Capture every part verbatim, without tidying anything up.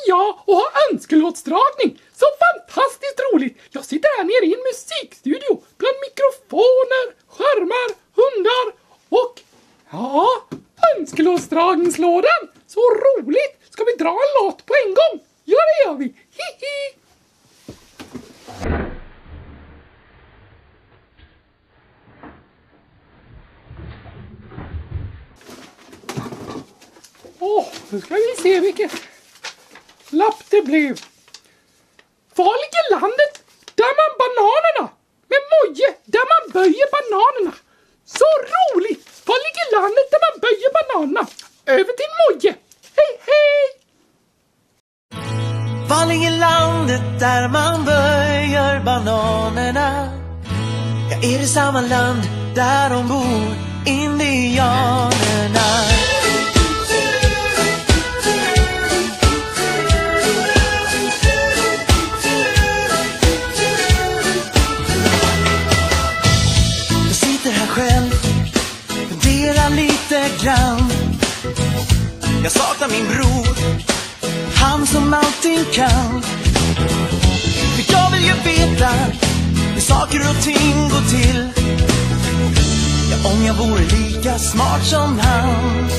jag och ha önskelåtsdragning. Så fantastiskt roligt. Jag sitter här nere i en musikstudio bland mikrofoner, skärmar, hundar och ja, önskelåtsdragningslådan. Så roligt. Ska vi dra en låt på en gång? Ja, det gör vi. Hihi. Åh, oh, nu ska vi se vilket lapp det blev. Var ligger landet där man bananerna? Med Moje, där man böjer bananerna. Så roligt! Var ligger landet där man böjer bananerna? Över till Moje. Hej, hej! Var ligger landet där man böjer bananerna? Ja, är det samma land där de bor, indianerna? Själv, fundera lite grann. Jag saknar min bror, han som allting kan. För jag vill ju veta hur saker och ting går till. Ja, om jag vore lika smart som han.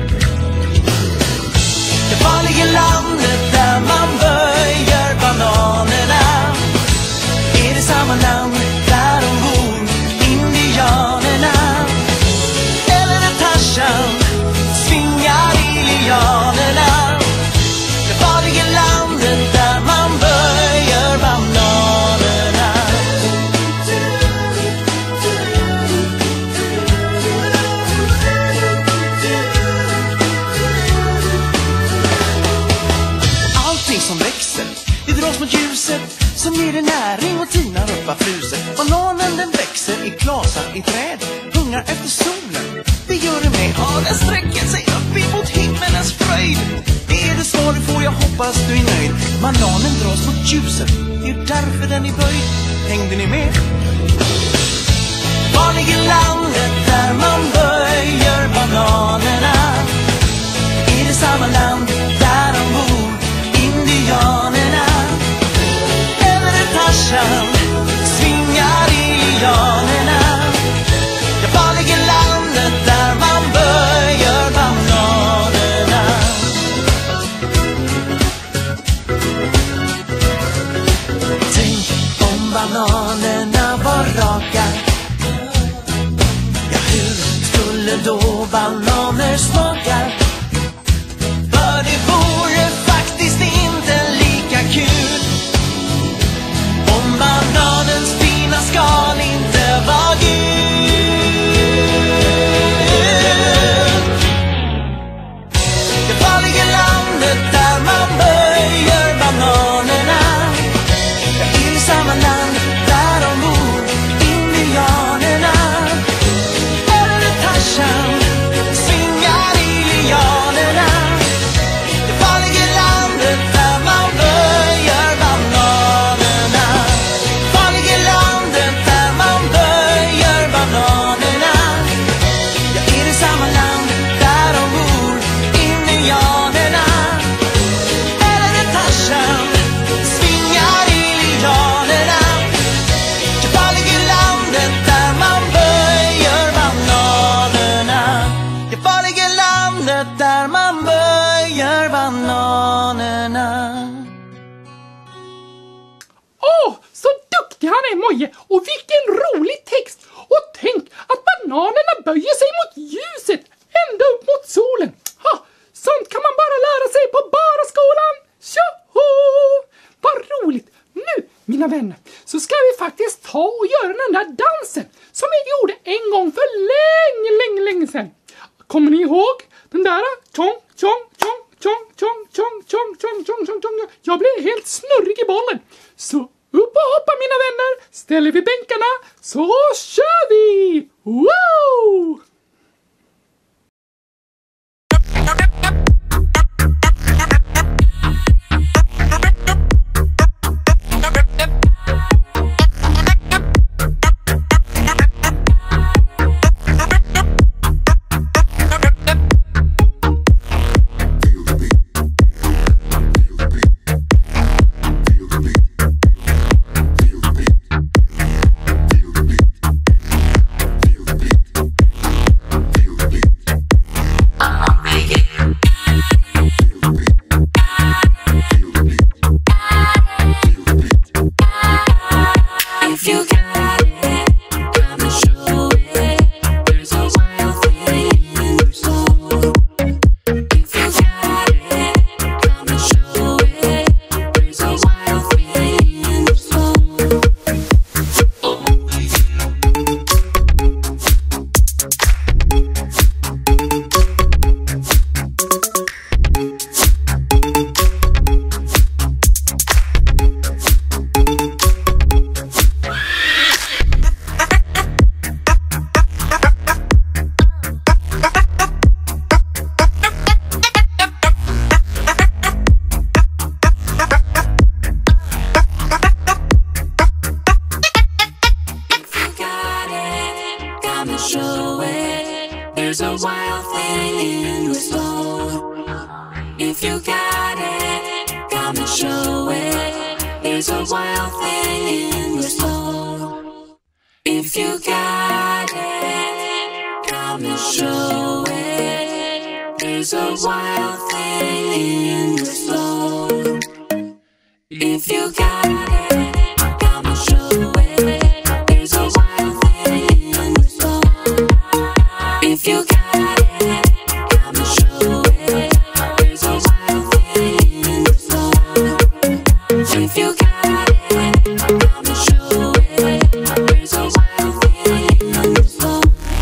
Ja, var ligger landet där man böjer bananerna? Är det samma land där de bor, indianerna? Eller är Tarzan svingar i lianerna? Det var ligger landet där man böjer bananerna. Allting som växer, det dras mot ljuset som ger det näring och tinar upp av fruset. Bananen den växer i klasar i träd, hungrar efter solen, det gör det med. Ja, den sträcker sig upp emot himmelens fröjd. Det är det svar du får, jag hoppas du är nöjd. Bananen dras mot ljuset, det är därför den är böjd. Hängde ni med? Var ligger landet där man böjer bananerna? Är det samma land där de bor, indianerna? Eller är Tarzan svingar i lianerna? Ja, var ligger landet där man böjer bananerna? Tänk om bananerna var raka. Ja, hur skulle då bananer smaka? För det vore faktiskt inte lika kul om bananens fina skal inte var gul. Det var ligger landet där man böjer bananerna. Ja, är det samma land där de bor, indianerna? Eller är det Tarzan svingar i lianerna? Det var ligger landet där man böjer bananerna. Var ligger landet där man böjer bananerna? Ja, är det samma land där de bor, indianerna? Eller är det Tarzan svingar i lianerna? Ja, var ligger landet där man böjer bananerna? Ja, var ligger landet där man böjer bananerna? Åh, så duktig han är, Moje. Och vilken rolig text. Och tänk att bananerna böjer sig mot ljuset, ända upp mot solen. Ha, sånt kan man bara lära sig på Bara-skolan. Tjoho! Vad roligt. Nu, mina vänner, så ska vi faktiskt ta och göra den där dansen som vi gjorde en gång för länge, länge, länge sedan. Kommer ni ihåg den där? Tjong, tjong, tjong, tjong, tjong, tjong, tjong, tjong, tjong, tjong, tjong. Jag blev helt snurrig i bollen. Så upp och hoppa, mina vänner. Ställer vi bänkarna så kör vi! Wow! Feel the beat. There's a wild thing in your soul. If you got it, come and show it. There's a wild thing in your soul. If you got it, come and show it. There's a wild thing in your soul. If you got it, come and show it. There's a wild thing in your soul. If you got it, come and show it. There's a wild thing in your soul.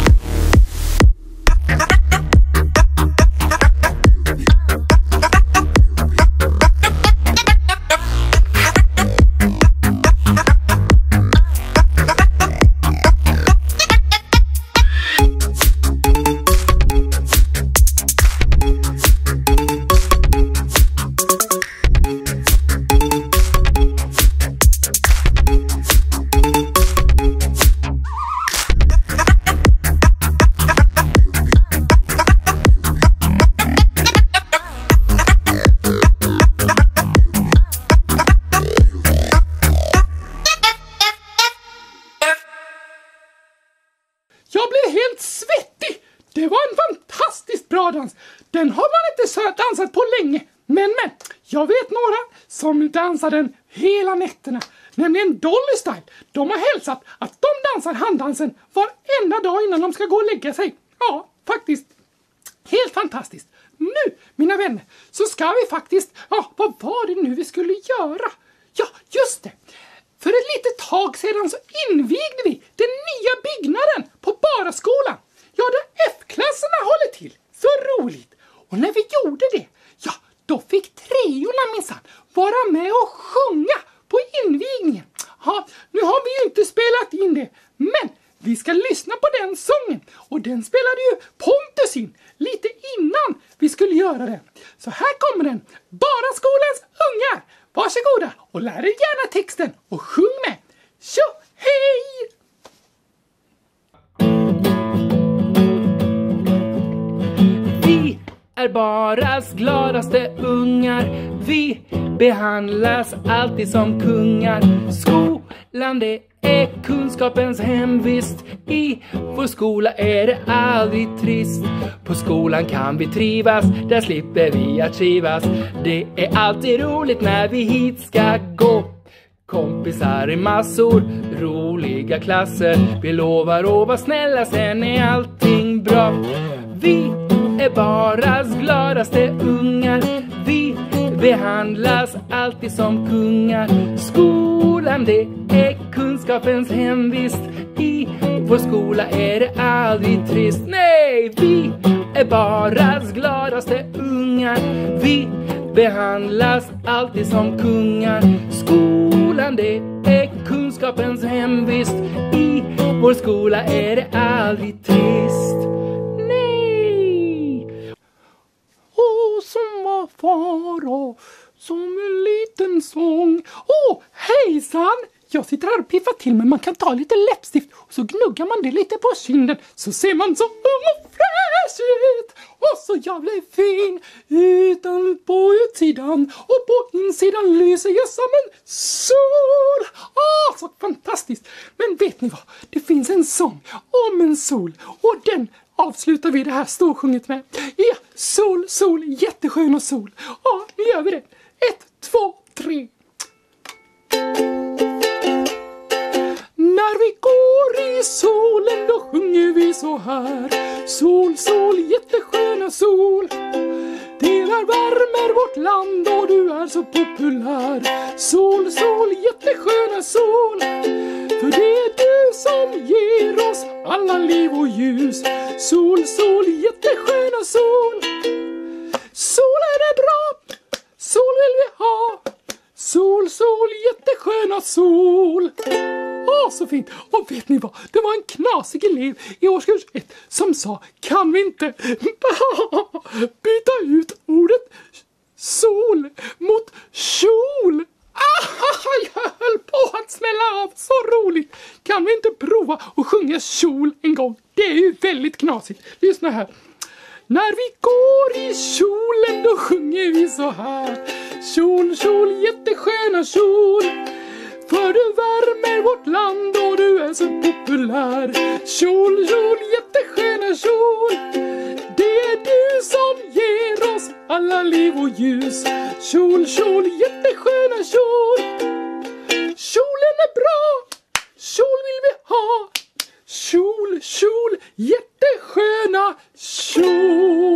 Jag blev helt svettig. Det var en fantastiskt bra dans. Den har man inte dansat på länge. Men men, jag vet några som dansar den hela nätterna. Nämligen Dolly Style. De har hälsat att de dansar handdansen varenda dag innan de ska gå och lägga sig. Ja, faktiskt. Helt fantastiskt. Nu, mina vänner, så ska vi faktiskt... Ja, vad var det nu vi skulle göra? Ja, just det. För ett litet tag sedan så invigde vi den nya byggnaden på Baraskolan. Ja, där F-klasserna håller till. Så roligt. Och när vi gjorde det, ja, då fick treorna minsann vara med och sjunga på invigningen. Ja, nu har vi ju inte spelat in det, men vi ska lyssna på den sången. Och den spelade ju Pontus in lite innan vi skulle göra den. Så här kommer den. Baraskolans ungar. Varsågoda och lär er gärna texten och sjung med. Tjo, hej! Vi är Baras gladaste ungar. Vi behandlas alltid som kungar. Skolan, det är kunskapens hemvist. I vår skola är det aldrig trist. På skolan kan vi trivas, där slipper vi att trivas. Det är alltid roligt när vi hit ska gå. Kompisar i massor, roliga klasser. Vi lovar att vara snälla, sen är allting bra. Vi är Baras gladaste ungar. Vi behandlas alltid som kungar. Skolan, det är kunskapens hemvist. I vår skola är det aldrig trist. Nej, vi är Baras gladaste ungar. Vi behandlas alltid som kungar. Skolan, det är kunskapens hemvist. I vår skola är det aldrig trist. Nej. Åh, som var far och som en liten sång. Åh, hejsan! Jag sitter här och piffar till, men man kan ta lite läppstift och så gnuggar man det lite på kinden, så ser man så ung och fräsch ut och så jävla fin utan på utsidan, och på insidan lyser jag som en sol. Ah, så fantastiskt. Men vet ni vad? Det finns en sång om en sol, och den avslutar vi det här storsjunget med. Ja, sol, sol, jätteskön och sol. Ja, nu gör vi det. Ett, två, tre. När vi går i solen då sjunger vi så här. Sol, sol, jättesköna sol. Det värmer vårt land och du är så populär. Sol, sol, jättesköna sol. För det är du som ger oss alla liv och ljus. Sol, sol, jättesköna sol. Sol är det bra, sol vill vi ha. Sol, sol, jättesköna sol. Åh, så fint. Och vet ni vad? Det var en knasig elev i årskurs ett som sa, kan vi inte byta ut ordet sol mot kjol? Ah, jag höll på att smälla av. Så roligt. Kan vi inte prova att sjunga kjol en gång? Det är ju väldigt knasigt. Lyssna här. När vi går i kjolen då sjunger vi så här. Kjol, kjol, jättesköna kjol. För du värmer vårt land och du är så populär. Kjol, kjol, jättesköna kjol. Det är du som ger oss alla liv och ljus. Kjol, kjol, jättesköna kjol. Kjolen är bra, kjol vill vi ha. Kjol, kjol, jättesköna kjol.